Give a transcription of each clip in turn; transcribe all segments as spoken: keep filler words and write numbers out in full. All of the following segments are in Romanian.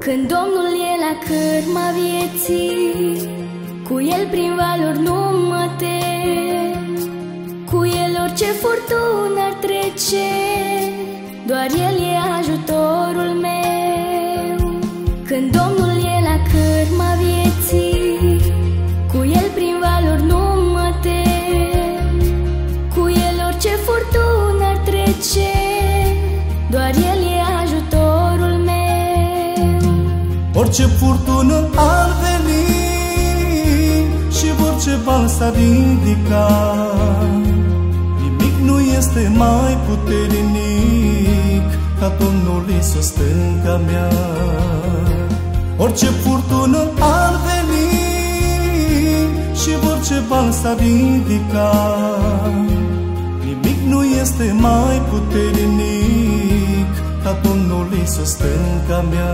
Când Domnul e la cârma vieții, cu El prin valuri nu mă tem. Cu El orice furtună ar trece, doar El e ajutorul meu. Când Domnul e la cârma vieții, cu El prin valuri nu mă tem. Cu El orice furtună ar trece, doar El e ajutorul meu. Orice furtună ar veni și orice val s-ar ridica, nimic nu este mai puternic ca Domnul Iisus stânga mea. Orice furtună ar veni și orice val s-ar ridica, nimic nu este mai puternic ca Domnul Iisus stânga mea.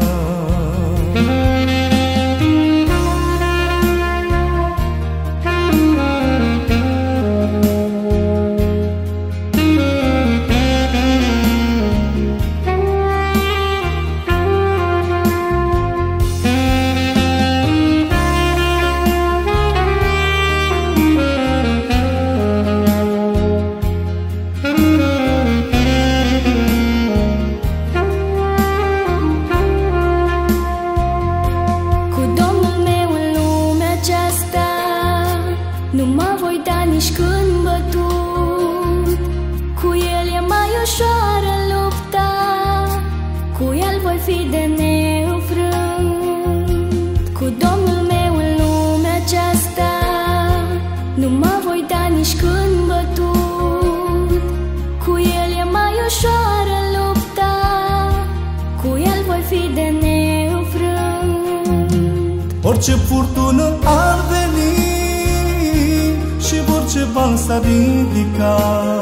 Nu mă voi da nici când bătut, cu El e mai ușoară lupta, cu El voi fi de neînfrânt. Cu Domnul meu în lumea aceasta, nu mă voi da nici când bătut, cu El e mai ușoară lupta, cu El voi fi de neînfrânt. Orice furtună ar veni și orice val s-ar ridica,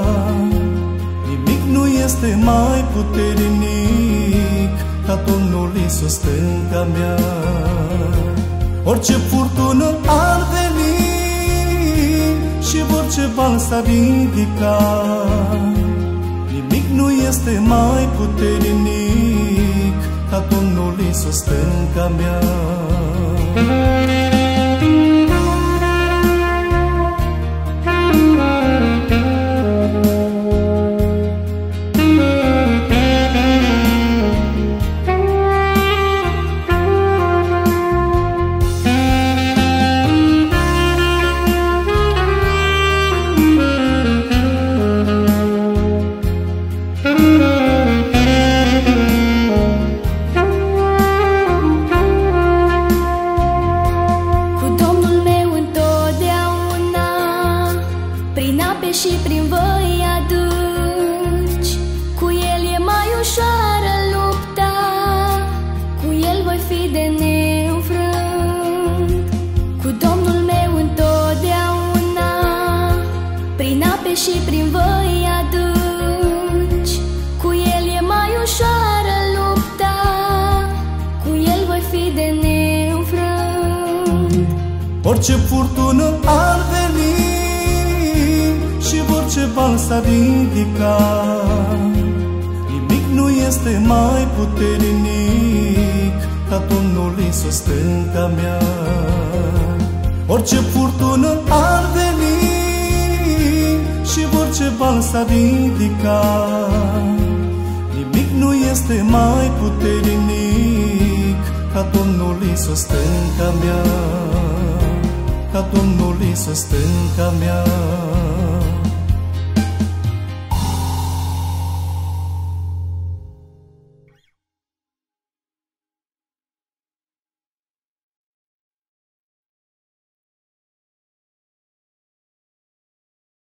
nimic nu este mai puternic ca Domnul Iisus stânga mea. Orice furtună ar veni și orice val s-ar ridica, nimic nu este mai puternic ca Domnul Iisus stânga mea. Și prin văi adânci, cu El e mai ușoară lupta, cu El voi fi de neînfrânt. Cu Domnul meu întotdeauna, prin ape și prin văi adânci, cu El e mai ușoară lupta, cu El voi fi de neînfrânt. Orice furtună ar veni și orice val s-ar ridica, nimic nu este mai puternic ca Domnul Iisus stânga mea. Orice furtună ar veni și orice val s-ar ridica, nimic nu este mai puternic ca Domnul Iisus stânga mea, ca Domnul Iisus stânga mea.